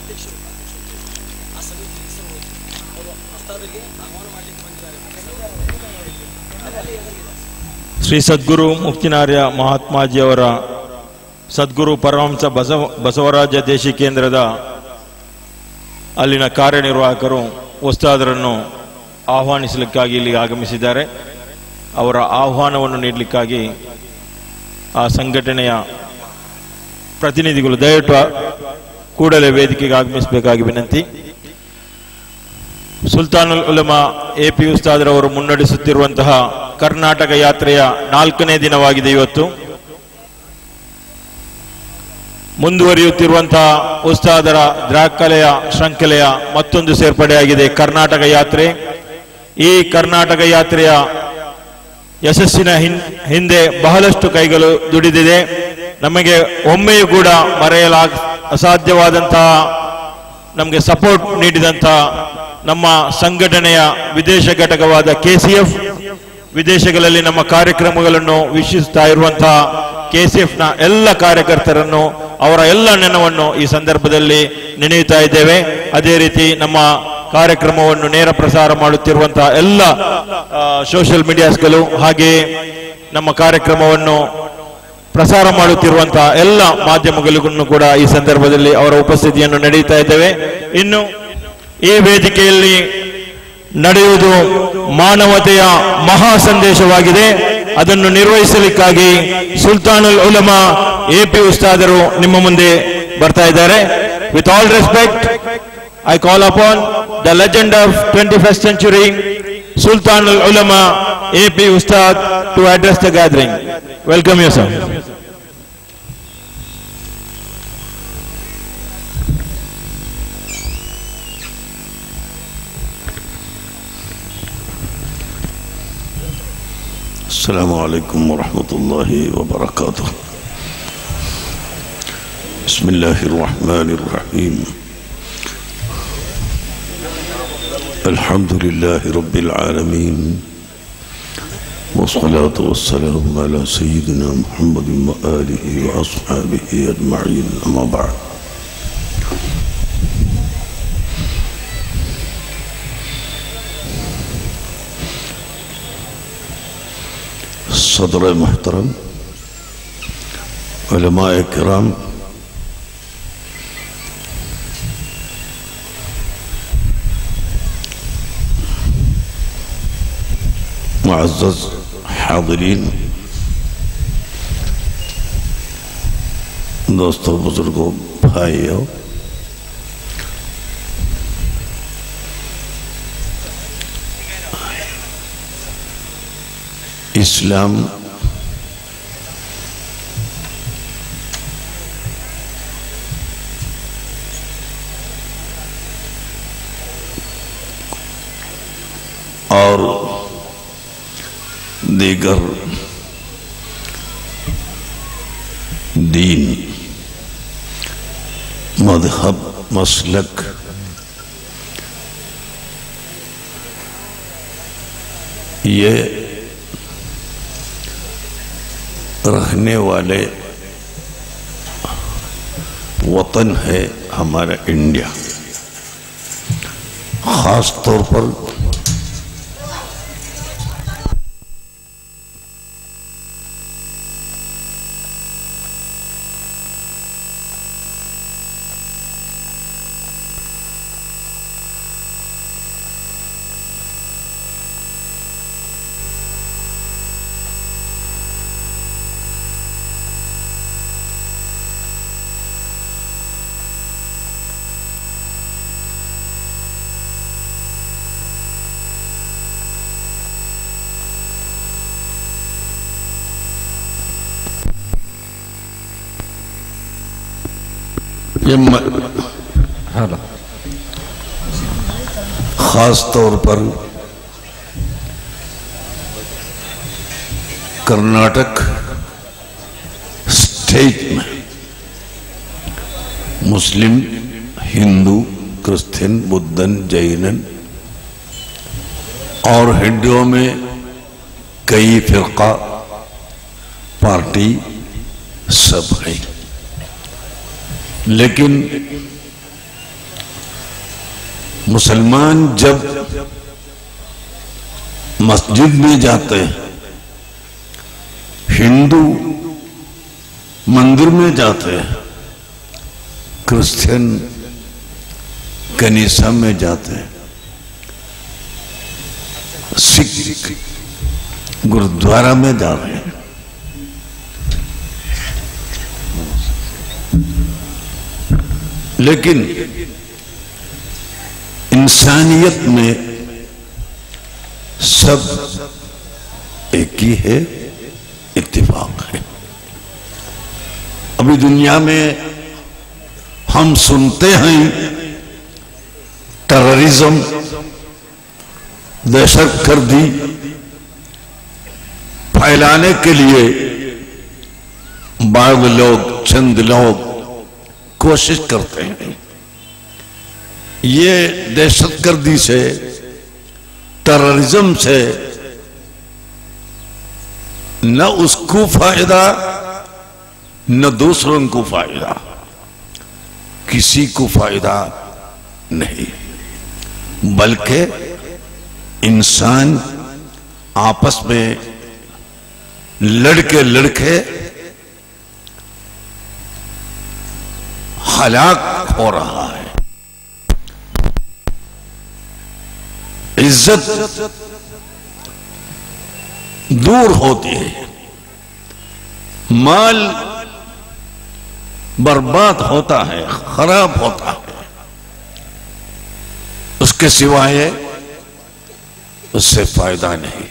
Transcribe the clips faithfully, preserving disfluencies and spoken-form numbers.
ಶ್ರೀ ಸದ್ಗುರು ಮುಕ್ತಿನಾರ್ಯ ಮಹಾತ್ಮಾಜಿಯವರ ಸದ್ಗುರು ಪರಮಹಂಸ ಬಸವ ಬಸವರಾಜ ದೇಶಿಕೇಂದ್ರದ ಅಲ್ಲಿನ ಕಾರ್ಯನಿರ್ವಾಹಕರು ಉಸ್ತಾದರನ್ನು ಆಹ್ವಾನಿಸಲಿಕ್ಕಾಗಿ ಇಲ್ಲಿಗೆ ಆಗಮಿಸಿದ್ದಾರೆ. ಅವರ ಆಹ್ವಾನವನ್ನು ನೀಡಲಿಕ್ಕಾಗಿ ಆ ಸಂಘಟನೆಯ ಪ್ರತಿನಿಧಿಗಳು ದಯವಿಟ್ಟು ಕೂಡಲೇ ವೇದಿಕೆಗೆ ಆಗಮಿಸಬೇಕಾಗಿ ವಿನಂತಿ. ಸುಲ್ತಾನುಲ್ ಉಲಮಾ ಎ ಪಿ ಉಸ್ತಾದರವರು ಮುನ್ನಡೆಸುತ್ತಿರುವಂತಹ ಕರ್ನಾಟಕ ಯಾತ್ರೆಯ ನಾಲ್ಕನೇ ದಿನವಾಗಿದೆ ಇವತ್ತು. ಮುಂದುವರಿಯುತ್ತಿರುವಂತಹ ಉಸ್ತಾದರ ದ್ರಾಕಲೆಯ ಶೃಂಖಲೆಯ ಮತ್ತೊಂದು ಸೇರ್ಪಡೆಯಾಗಿದೆ ಕರ್ನಾಟಕ ಯಾತ್ರೆ. ಈ ಕರ್ನಾಟಕ ಯಾತ್ರೆಯ ಯಶಸ್ಸಿನ ಹಿಂದೆ ಬಹಳಷ್ಟು ಕೈಗಳು ದುಡಿದಿದೆ. ನಮಗೆ ಒಮ್ಮೆಯೂ ಕೂಡ ಮರೆಯಲಾಗ ಅಸಾಧ್ಯವಾದಂತಹ ನಮಗೆ ಸಪೋರ್ಟ್ ನೀಡಿದಂತಹ ನಮ್ಮ ಸಂಘಟನೆಯ ವಿದೇಶ ಘಟಕವಾದ ಕೆಸಿಎಫ್, ವಿದೇಶಗಳಲ್ಲಿ ನಮ್ಮ ಕಾರ್ಯಕ್ರಮಗಳನ್ನು ವೀಕ್ಷಿಸುತ್ತಾ ಇರುವಂತಹ ಕೆಸಿಎಫ್ನ ಎಲ್ಲ ಕಾರ್ಯಕರ್ತರನ್ನು, ಅವರ ಎಲ್ಲ ನೆನವನ್ನು ಈ ಸಂದರ್ಭದಲ್ಲಿ ನೆನೆಯುತ್ತಾ ಇದ್ದೇವೆ. ಅದೇ ರೀತಿ ನಮ್ಮ ಕಾರ್ಯಕ್ರಮವನ್ನು ನೇರ ಪ್ರಸಾರ ಮಾಡುತ್ತಿರುವಂತಹ ಎಲ್ಲ ಸೋಷಿಯಲ್ ಮೀಡಿಯಾಸ್ಗಳು, ಹಾಗೆಯೇ ನಮ್ಮ ಕಾರ್ಯಕ್ರಮವನ್ನು ಪ್ರಸಾರ ಮಾಡುತ್ತಿರುವಂತಹ ಎಲ್ಲ ಮಾಧ್ಯಮಗಳಿಗೂ ಕೂಡ ಈ ಸಂದರ್ಭದಲ್ಲಿ ಅವರ ಉಪಸ್ಥಿತಿಯನ್ನು ನಡೆಯುತ್ತಾ ಇದ್ದೇವೆ. ಇನ್ನು ಈ ವೇದಿಕೆಯಲ್ಲಿ ನಡೆಯುವುದು ಮಾನವತೆಯ ಮಹಾ ಸಂದೇಶವಾಗಿದೆ. ಅದನ್ನು ನಿರ್ವಹಿಸಲಿಕ್ಕಾಗಿ ಸುಲ್ತಾನುಲ್ ಉಲಮಾ ಎ ಪಿ ಉಸ್ತಾದರು ನಿಮ್ಮ ಮುಂದೆ ಬರ್ತಾ ಇದ್ದಾರೆ. With all respect, I call upon the legend of twenty-first century, Sultanul Ulama A P Ustad, to address the gathering. Welcome you, sir. Assalamu alaikum wa rahmatullahi wa barakatuh. Bismillahirrahmanirrahim. Alhamdulillahi rabbil alamin. Wassalatu wassalamu ala sayyidina Muhammadin wa alihi wa ashabihi ajma'in. Amma ba'd. सदर मुहतरम, उलमाए किराम, मुअज़्ज़ज़ हाज़िरीन, दोस्तों, बुजुर्गों, भाइयों, इस्लाम और दीगर दीन, मज़हब, मसलक ये रहने वाले वतन है हमारा इंडिया। ख़ास तौर पर खास तौर पर कर्नाटक स्टेट में मुस्लिम, हिंदू, क्रिश्चियन, बुद्धन, जैनन और हिंदुओं में कई फिरका, पार्टी सब है, लेकिन मुसलमान जब मस्जिद में जाते हैं, हिंदू मंदिर में जाते हैं, क्रिश्चियन कनीसा में जाते हैं, सिख गुरुद्वारा में जा रहे हैं। लेकिन इंसानियत में सब एक ही है, इत्तेफाक है। अभी दुनिया में हम सुनते हैं टेररिज्म, दहशतगर्दी फैलाने के लिए बाग लोग, चंद लोग कोशिश करते हैं। ये दहशतगर्दी से, टेररिज्म से न उसको फायदा न दूसरों को फायदा, किसी को फायदा नहीं, बल्कि इंसान आपस में लड़के लड़के हलाक हो रहा है। इज्जत दूर होती है, माल बर्बाद होता है, खराब होता है, उसके सिवाय उससे फायदा नहीं।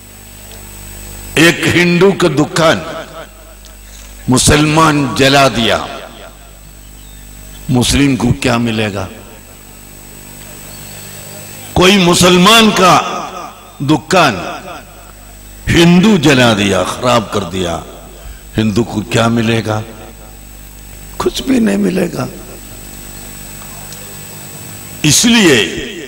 एक हिंदू का दुकान मुसलमान जला दिया, मुस्लिम को क्या मिलेगा? कोई मुसलमान का दुकान हिंदू जला दिया, खराब कर दिया, हिंदू को क्या मिलेगा? कुछ भी नहीं मिलेगा। इसलिए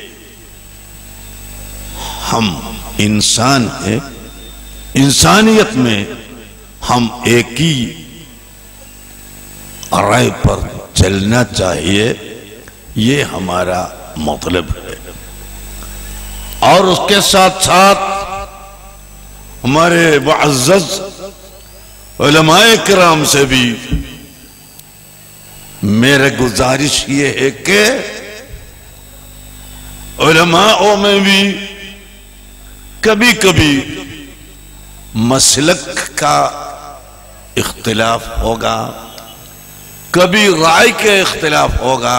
हम इंसान हैं, इंसानियत में हम एक ही राय पर चलना चाहिए, ये हमारा मतलब है। और उसके साथ साथ हमारे मुअज़्ज़ज़ उलमाए किराम से भी मेरे गुजारिश ये है कि उलमाओं में भी कभी कभी मसलक का इख्तिलाफ होगा, कभी राय के इख्तिलाफ होगा।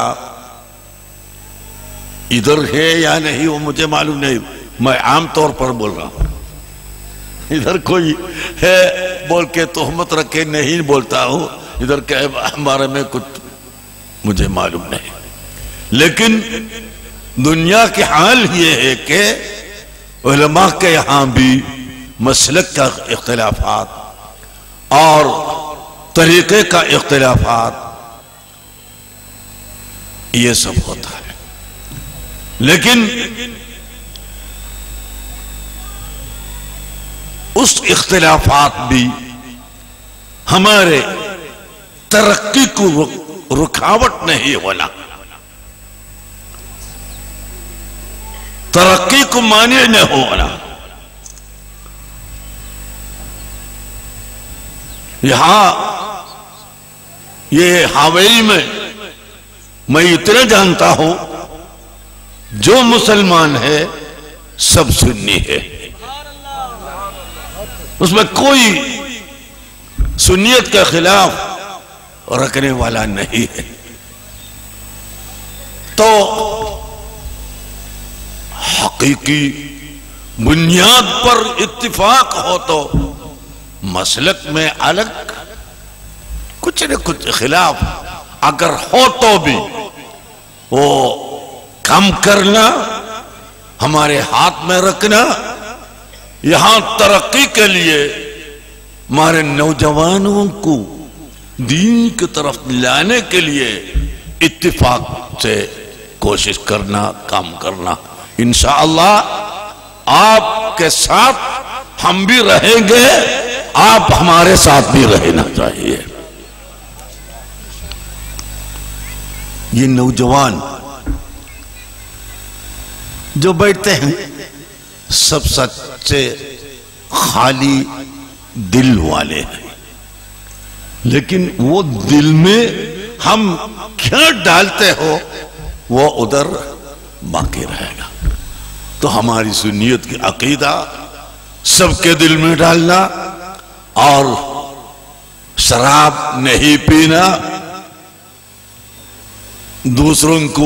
इधर है या नहीं वो मुझे मालूम नहीं, मैं आम तौर पर बोल रहा हूं। इधर कोई है बोल के तोहमत रखे नहीं बोलता हूं, इधर के हमारे में कुछ मुझे मालूम नहीं। लेकिन दुनिया के हाल ये है कि उलमा के यहां भी मसलक का इख्तिलाफात और तरीके का इख्तिलाफात ये सब होता है। लेकिन उस इख्तिलाफात भी हमारे तरक्की को रुकावट नहीं होना, तरक्की को माने न होना। यहां ये हवेली में मैं इतना जानता हूं, जो मुसलमान है सब सुन्नी है, उसमें कोई सुन्नियत के खिलाफ रखने वाला नहीं है। तो हकीकी बुनियाद पर इत्तिफाक हो तो मसलक में अलग कुछ न कुछ खिलाफ अगर हो तो भी वो कम करना, हमारे हाथ में रखना। यहां तरक्की के लिए हमारे नौजवानों को दीन की तरफ लाने के लिए इत्तिफाक से कोशिश करना, काम करना। इंशाअल्लाह आपके साथ हम भी रहेंगे, आप हमारे साथ भी रहना चाहिए। ये नौजवान जो बैठते हैं सब सच्चे खाली दिल वाले हैं, लेकिन वो दिल में हम क्या डालते हो वो उधर बाकी रहेगा। तो हमारी सुन्नियत की अकीदा सबके दिल में डालना और शराब नहीं पीना, दूसरों को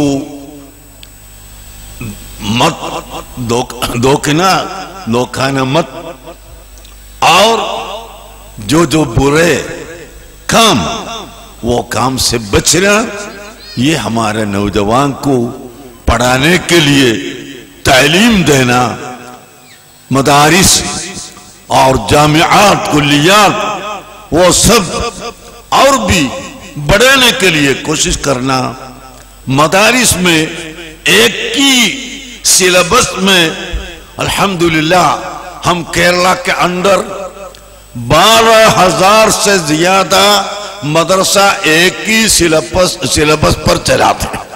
मत धोखना धोखाना मत, और जो जो बुरे काम वो काम से बचना। ये हमारे नौजवान को पढ़ाने के लिए तालीम देना, मदारिस और जामियात कुल्लियात वो सब और भी बढ़ाने के लिए कोशिश करना। मदारिस में एक ही सिलेबस में अल्हम्दुलिल्लाह हम केरला के अंदर बारह हजार से ज्यादा मदरसा एक ही सिलेबस सिलेबस पर चलाते हैं।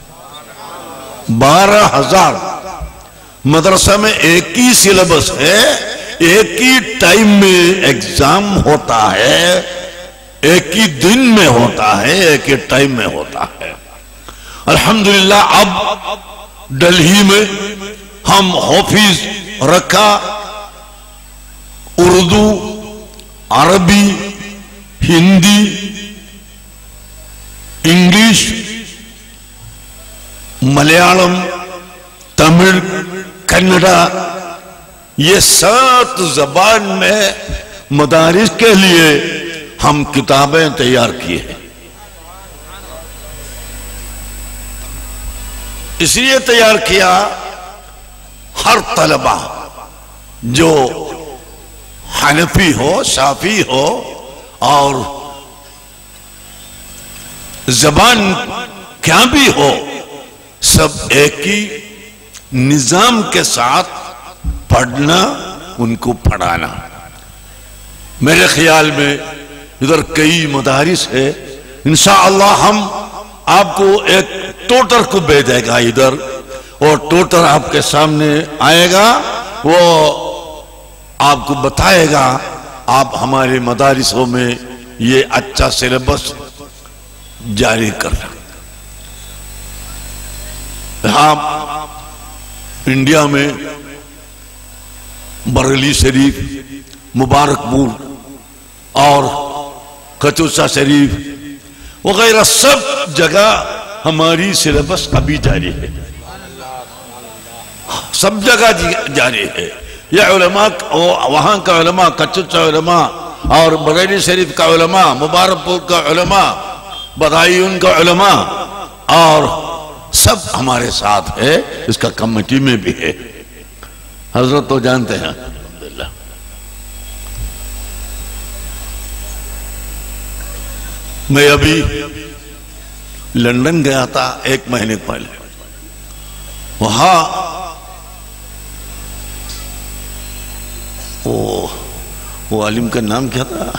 बारह हजार मदरसा में एक ही सिलेबस है, एक ही टाइम में एग्जाम होता है, एक ही दिन में होता है, एक ही टाइम में होता है। अल्हम्दुलिल्लाह अब दिल्ली में हम हाफिज रखा उर्दू, अरबी, हिंदी, इंग्लिश, मलयालम, तमिल, कन्नड़ा, ये सात जबान में मदारिस के लिए हम किताबें तैयार किए हैं। इसलिए तैयार किया हर तलबा जो हनफी हो, शाफी हो और जबान क्या भी हो, सब एक ही निजाम के साथ पढ़ना, उनको पढ़ाना। मेरे ख्याल में इधर कई मदारिस है, इंशाअल्लाह हम आपको एक टोटर को भेजेगा इधर, और टोटर आपके सामने आएगा, वो आपको बताएगा आप हमारे मदारिसों में ये अच्छा सिलेबस जारी करना। हाँ, इंडिया में बरेली शरीफ, मुबारकपुर और कचौसा शरीफ वगैरह सब जगह हमारी सिलेबस अभी जारी है, सब जगह जारी है। यह उलमा, वहां का उलमा, कचौसा उलमा और बरेली शरीफ का उलमा, मुबारकपुर का उलमा, बदायूं का उलमा और सब हमारे साथ है, इसका कमेटी में भी है। हजरत तो जानते हैं अल्हम्दुलिल्लाह। मैं अभी लंदन गया था एक महीने पहले, वहां वो वो आलिम का नाम क्या था,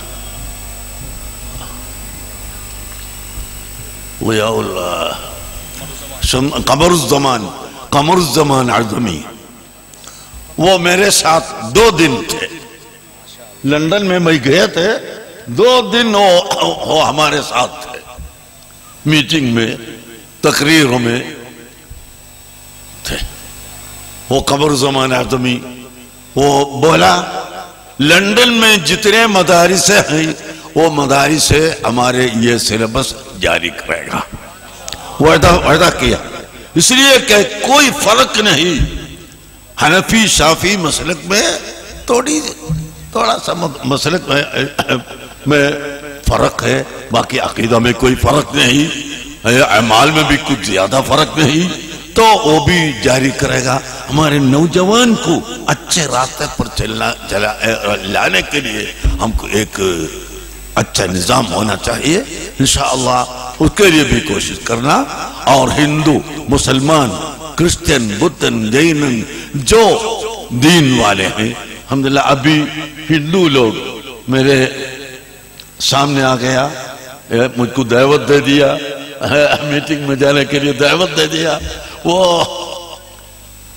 वो या अल्लाह, कमरुज़्ज़मान कमरुज़्ज़मान आज़मी, वो मेरे साथ दो दिन थे लंदन में। मैं गए थे, दो दिन वो, वो हमारे साथ थे, मीटिंग में, तकरीरों में थे। वो कमरुज़्ज़मान आज़मी वो बोला लंदन में जितने मदारिस हैं वो मदारिस हमारे ये सिलेबस जारी करेगा, वादा वादा किया। इसलिए कि कोई फर्क नहीं, हनफी शाफी मसलक में थोड़ी थोड़ा सा मसलक में, में फर्क है, बाकी अकीदा में कोई फर्क नहीं, अमाल में भी कुछ ज्यादा फर्क नहीं, तो वो भी जारी करेगा। हमारे नौजवान को अच्छे रास्ते पर चलना चला लाने के लिए हमको एक अच्छा निजाम होना चाहिए, इंशाअल्लाह उसके लिए भी कोशिश करना। और हिंदू, मुसलमान, क्रिश्चियन, बुद्ध, जैन जो दीन वाले हैं, अल्हम्दुलिल्लाह अभी हिंदू लोग मेरे सामने आ गया, मुझको दावत दे दिया, मीटिंग में जाने के लिए दावत दे दिया। वो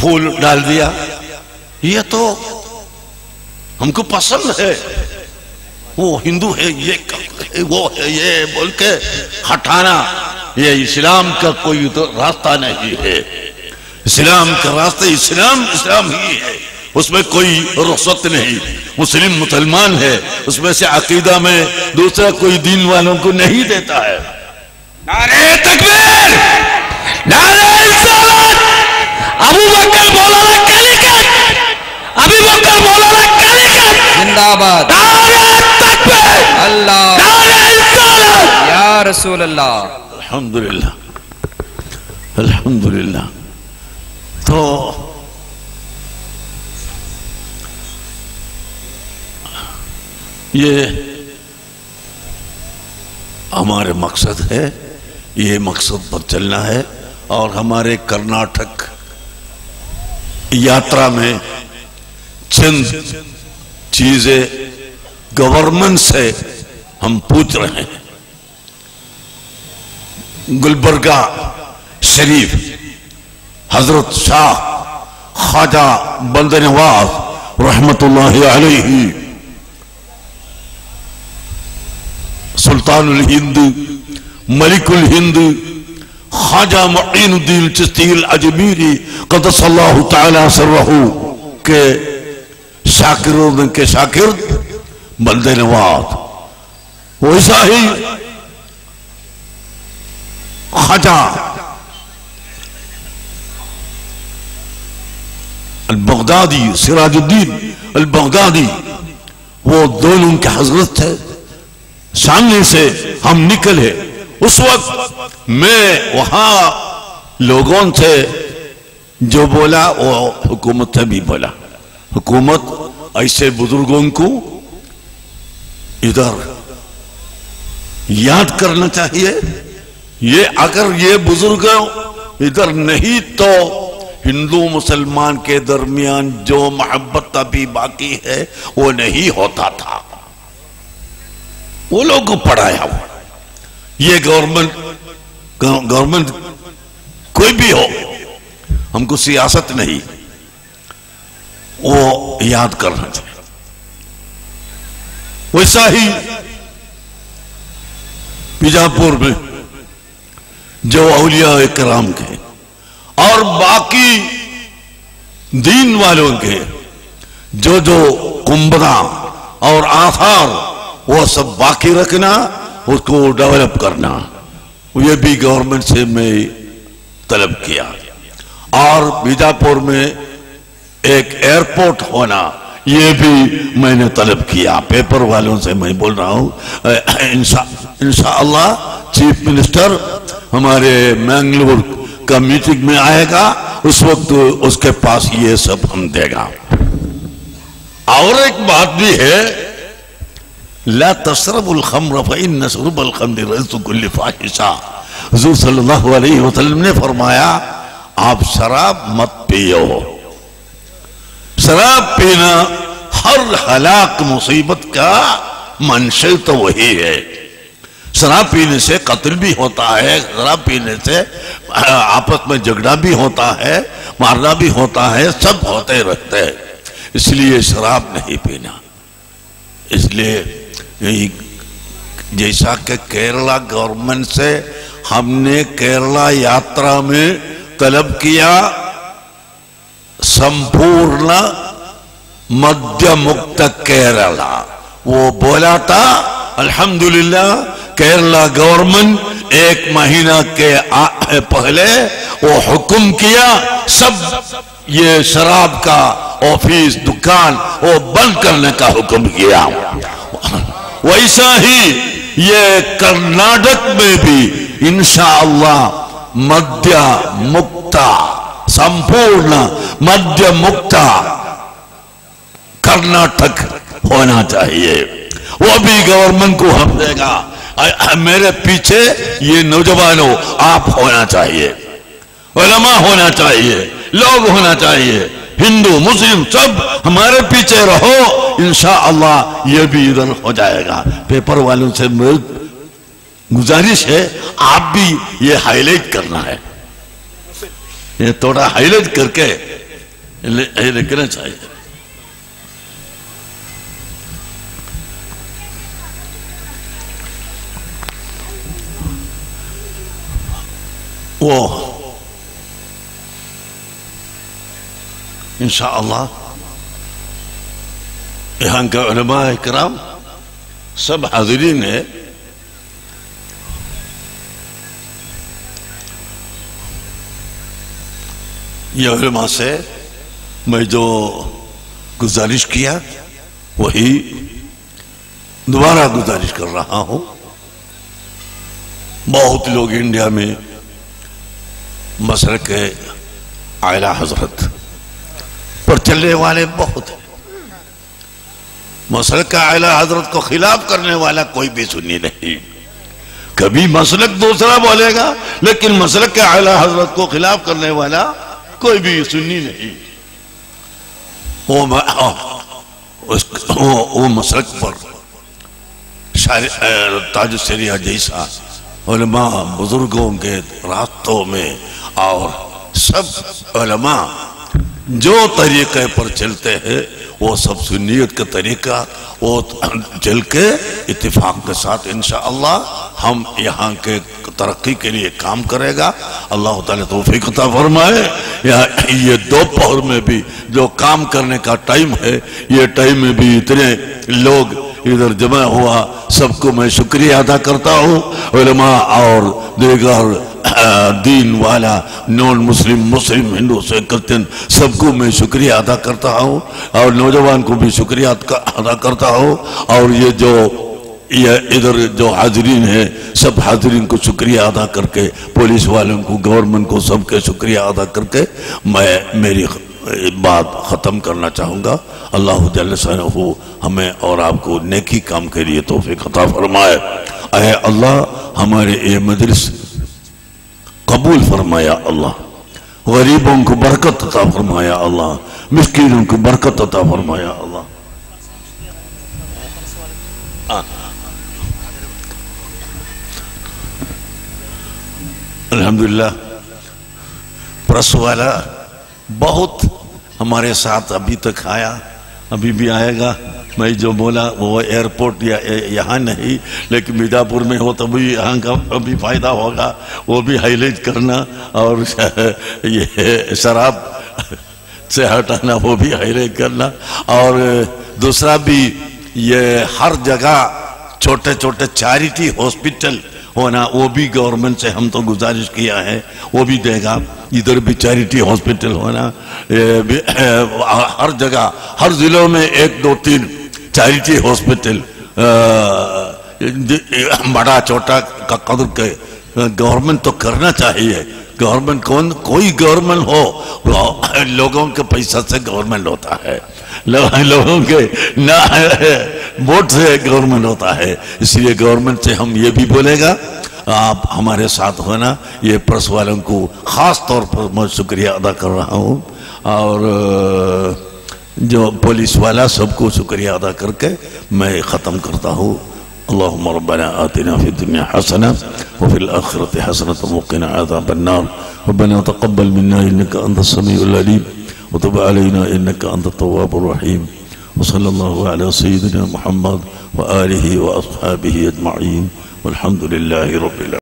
फूल डाल दिया, ये तो हमको पसंद है, वो हिंदू है, ये वो है, ये बोल के हटाना, ये इस्लाम का कोई तो रास्ता नहीं है। इस्लाम का रास्ता इस्लाम इस्लाम ही है, उसमें कोई रुखसत नहीं। मुस्लिम मुसलमान है, उसमें से अकीदा में दूसरा कोई दीन वालों को नहीं देता है। नारे तकबीर, नारे रिसालत, अबू बकर मौलाना कालिकत, अबू बकर मौलाना कालिकत जिंदाबाद, नारे तकबीर, अल्लाह, नारे रिसालत, या रसूल अल्लाह। अल्हम्दुलिल्लाह, अल्हम्दुलिल्लाह। तो ये हमारे मकसद है, ये मकसद पर चलना है। और हमारे कर्नाटक यात्रा में चंद चीजें गवर्नमेंट से हम पूछ रहे हैं। गुलबर्गा शरीफ हजरत शाह ख्वाजा बंदे नवाज रहमतुल्लाहि अलैहि सुल्तानुल हिंद मलिकुल हिंद ख्वाजा मुईनुद्दीन चिश्ती अजमीरी क़द्दसल्लाहु तआला सिर्रहु के शाकिरों के शाकिर बंदे नवाज, वैसा ही ख्वाजा अल-बगदादी सिराजुद्दीन अल-बगदादी, वो दोनों के हजरत थे। सामने से हम निकले, उस वक्त मैं वहां लोगों से जो बोला वो हुकूमत से भी बोला। हुकूमत ऐसे बुजुर्गों को इधर याद करना चाहिए। ये अगर ये बुजुर्ग इधर नहीं तो हिंदू मुसलमान के दरमियान जो मोहब्बत अभी बाकी है वो नहीं होता था। वो लोग को पढ़ाया हुआ, ये गवर्नमेंट गवर्नमेंट कोई भी हो, हमको सियासत नहीं, वो याद करना चाहिए। वैसा ही बीजापुर में जो औलिया इकराम के और बाकी दीन वालों के जो जो कुंबरा और आथार वो सब बाकी रखना, उसको डेवलप करना, ये भी गवर्नमेंट से मैं तलब किया। और बीजापुर में एक एयरपोर्ट होना, ये भी मैंने तलब किया। पेपर वालों से मैं बोल रहा हूं, इंशा इंशाअल्लाह चीफ मिनिस्टर हमारे मैंगलोर का मीटिंग में आएगा, उस वक्त उसके पास ये सब हम देगा। और एक बात भी है, ला तशरबुल खम्र फइन्न शुरबल खम्र रज़्क़ु कुल्लि फाहिशा। हुज़ूर सल्लल्लाहु अलैहि वसल्लम ने फरमाया, आप शराब मत पियो। शराब पीना हर हलाक मुसीबत का मंशा तो वही है। शराब पीने से कत्ल भी होता है, शराब पीने से आपस में झगड़ा भी होता है, मारना भी होता है, सब होते रहते हैं। इसलिए शराब नहीं पीना। इसलिए जैसा कि केरला गवर्नमेंट से हमने केरला यात्रा में तलब किया संपूर्ण मद्य मुक्त केरला, वो बोला था अल्हम्दुलिल्लाह केरला गवर्नमेंट एक महीना के पहले वो हुक्म किया सब ये शराब का ऑफिस दुकान वो बंद करने का हुक्म किया। वैसा ही ये कर्नाटक में भी इंशाअल्लाह मद्य मुक्ता संपूर्ण मद्य मुक्ता कर्नाटक होना चाहिए। वो भी गवर्नमेंट को हम देगा। मेरे पीछे ये नौजवानों आप होना चाहिए, उलमा होना चाहिए, लोग होना चाहिए, हिंदू मुस्लिम सब हमारे पीछे रहो, इंशाअल्लाह ये भी इधर हो जाएगा। पेपर वालों से गुजारिश है आप भी ये हाईलाइट करना है, ये थोड़ा हाईलाइट करके ये लिखना चाहिए। वो इंशाअल्लाह यहाँ के उलमा इकराम सब हाजिरीन है। ये उलमा से मैं जो गुजारिश किया वही दोबारा गुजारिश कर रहा हूं। बहुत लोग इंडिया में मसलक आला हजरत पर चलने वाले बहुत हैं। मसलक आला हजरत को खिलाफ करने वाला कोई भी सुन्नी नहीं। कभी मसलक दूसरा बोलेगा लेकिन मसलक आला हजरत को खिलाफ करने वाला कोई भी सुन्नी नहीं। वो उस वो, वो मसलक पर ताज शरिया जैसा उलमा बुजुर्गों के रास्तों में और सब उलमा जो तरीके पर चलते हैं वो सब सुन्नियत का तरीका वो चल के इत्तिफाक के साथ इंशाअल्लाह हम यहाँ के तरक्की के लिए काम करेगा। अल्लाह ताला तौफीक अता फरमाए। ये दोपहर में भी जो काम करने का टाइम है ये टाइम में भी इतने लोग इधर जमा हुआ सबको मैं शुक्रिया अदा करता हूँ। उलमा और दीगर दीन वाला नॉन मुस्लिम मुस्लिम हिंदू से क्रिश्चियन सबको मैं शुक्रिया अदा करता हूँ और नौजवान को भी शुक्रिया अदा करता हूँ। और ये जो ये इधर जो हाजिरीन है सब हाजिरीन को शुक्रिया अदा करके पुलिस वालों को गवर्नमेंट को सबके शुक्रिया अदा करके मैं मेरी बात ख़त्म करना चाहूँगा। अल्लाह जल्ल शअनुहु हमें और आपको नेकी काम के लिए तौफीक अता फरमाए। ऐ अल्लाह हमारे ये मजलिस कबूल फरमाया अल्लाह। गरीबों को बरकत अता फरमाया अल्लाह। मिस्कीनों को बरकत अता फरमाया अल्लाह। अल्हम्दुलिल्लाह प्रेस वाला बहुत हमारे साथ अभी तक आया, अभी भी आएगा। मैं जो बोला वो एयरपोर्ट या यहाँ नहीं लेकिन मिर्जापुर में हो तभी यहाँ का अभी फायदा होगा, वो भी हाईलाइट करना और ये शराब से हटाना वो भी हाईलाइट करना। और दूसरा भी ये हर जगह छोटे छोटे चैरिटी हॉस्पिटल होना वो भी गवर्नमेंट से हम तो गुजारिश किया है वो भी देगा। इधर भी चैरिटी हॉस्पिटल होना भी, हर जगह हर जिलों में एक दो तीन चैरिटी हॉस्पिटल बड़ा छोटा का कदर के गवर्नमेंट तो करना चाहिए। गवर्नमेंट कौन कोई गवर्नमेंट हो लोगों के पैसा से गवर्नमेंट होता है, लोगों के ना वोट से गवर्नमेंट होता है। इसलिए गवर्नमेंट से हम ये भी बोलेगा आप हमारे साथ होना। ये प्रेस वालों को ख़ास तौर पर मैं शुक्रिया अदा कर रहा हूँ और जो पुलिस वाला सबको शुक्रिया अदा करके मैं ख़त्म करता हूँ। अल्लाहुम्मा रब्बना आतिना फिद दुनिया हसना व फिल आखिरति हसनतन व क़िना अज़ाबन्नार। रब्बना तक़ब्बल मिन्ना इन्नका अंतस समीउल अलीम व तुब अलैना इन्नका अंतत तव्वाबुर रहीम। व सल्लल्लाहु अला सय्यिदिना मुहम्मद व आलिहि व अस्हाबिहि अजमईन वल्हम्दुलिल्लाहि रब्बिल